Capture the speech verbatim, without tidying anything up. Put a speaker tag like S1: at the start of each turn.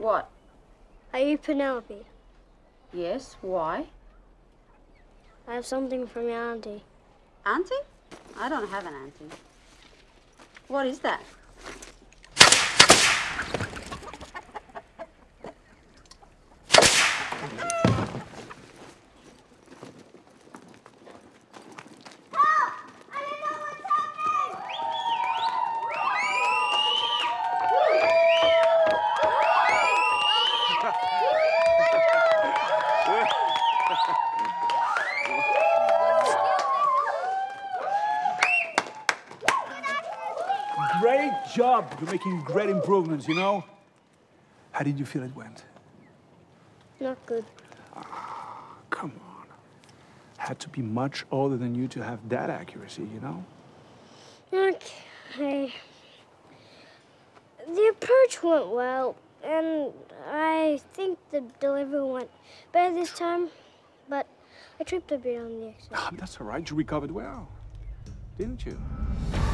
S1: What?
S2: Are you Penelope?
S1: Yes, why?
S2: I have something from your auntie.
S1: Auntie? I don't have an auntie. What is that?
S3: Great job. You're making great improvements, you know? How did you feel it went?
S2: Not good.
S3: Oh, come on. Had to be much older than you to have that accuracy, you know?
S2: Okay. The approach went well, and I think the delivery went better this time, but I tripped a bit on the exit.
S3: Oh, that's all right. You recovered well, didn't you?